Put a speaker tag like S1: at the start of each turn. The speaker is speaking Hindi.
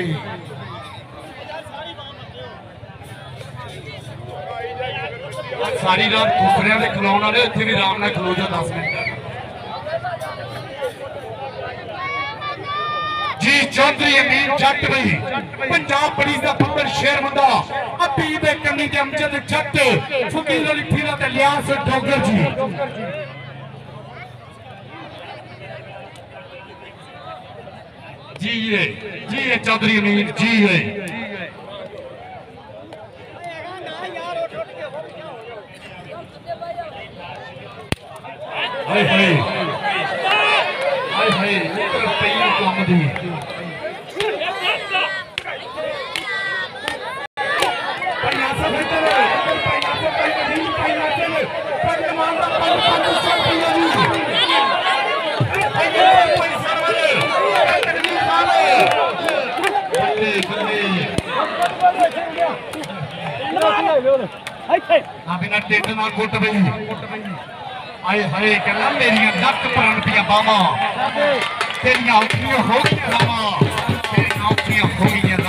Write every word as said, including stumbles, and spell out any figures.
S1: सारी रात कुकरियां दे खिलाउण वाले इत्थे भी आराम नाल खलो जा दस मिनट जी। चौधरी अमीन जट भाई पंजाब पुलिस का बंबर शेर मुंडा अभी दे कन्नी ते अमजद जट फकीर अली फीरा ते लियास डोगर जी। जी ये जी ये चौधरी अमीन जी है। हाय हाय हाय हाय इधर पई काम दी पन्ना से बेटर इधर पन्ना से पई नहीं पन्ना से पर मान दा पंज पंज सौ रुपया दी अगे पैसा वाले तकलीफ वाले बल्ले बल्ले हां बिना टेट ना गुट बई आए हाय कहना मेरिया नक प्राण पिया बावा तेरिया औखियां हो गई बावा तेरिया औखियां हो गई